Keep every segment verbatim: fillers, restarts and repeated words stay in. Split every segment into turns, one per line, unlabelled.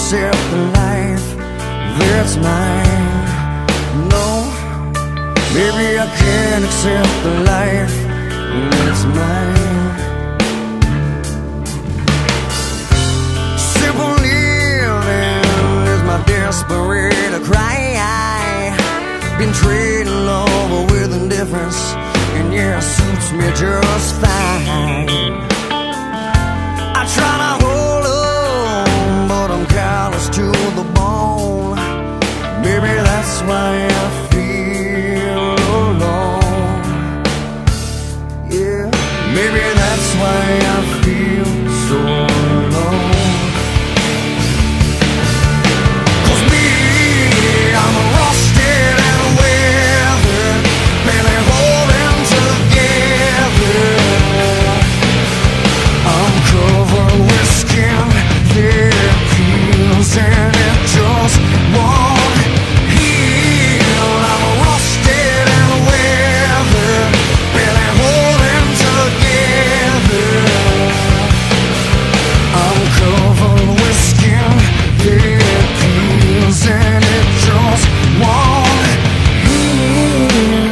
accept the life that's mine. No, maybe I can't accept the life that's mine. Simple living is my desperate cry. Been trading love with indifference, and yeah, it suits me just fine. I try to hold on, but I'm callous to the bone. Maybe that's why I feel alone. Yeah, maybe that's why I feel so alone. Cause me, I'm rusted and weathered, barely holding together. I'm covered with skin that peels and it just won't heal. I'm rusted and weathered, barely holding together. I'm covered with skin that peels and it just won't heal.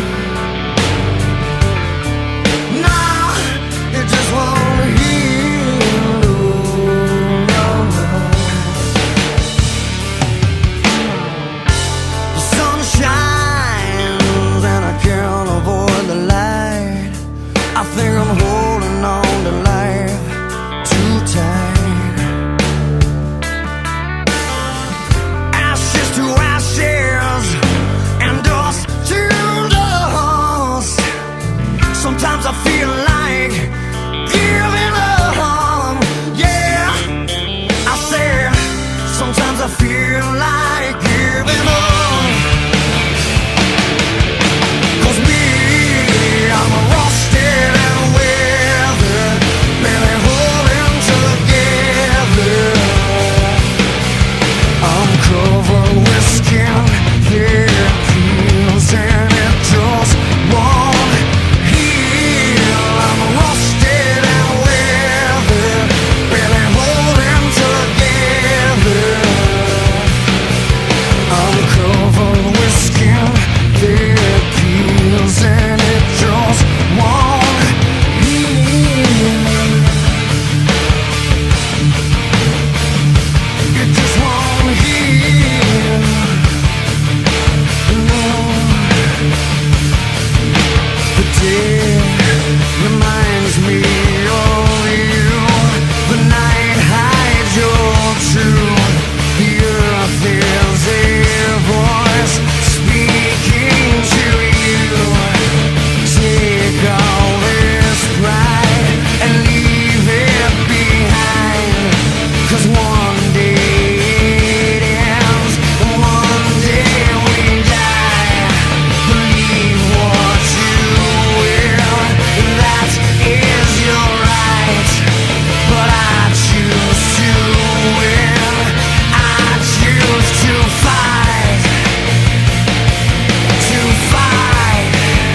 Nah, it just won't heal. No, no. The sun shines and I can't avoid the light. I think I'm holding on to life too tight. Ashes to ashes and dust to dust. Sometimes I feel like giving up. Yeah, I say sometimes I feel like giving up. Cause me, I'm rusted and weathered, barely holding together. I'm covered with skin that peels and it just won't heal. I'm rusted and weathered, barely holding together. I'm covered with skin that peels and it just won't heal. It just won't heal. No. The day reminds me of you. The night hides your truth. The earth is a voice speaking to you. Take all this pride and leave it behind. Cause one day it ends, and one day we die. Believe what you will, that is your right. But I choose to win, I choose to fight, to fight.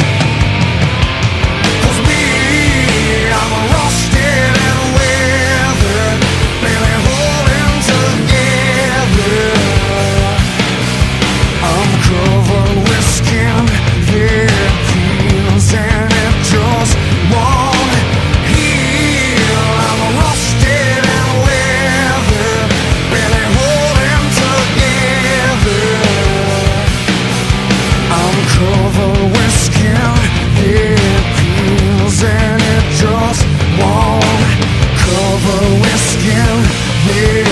Cause me, I'm rusted and weathered, barely holding together. I'm covered with skin that peels and it just won't heal. I'm rusted and weathered, barely holding together. I'm covered with skin that peels and it just won't. Covered with skin that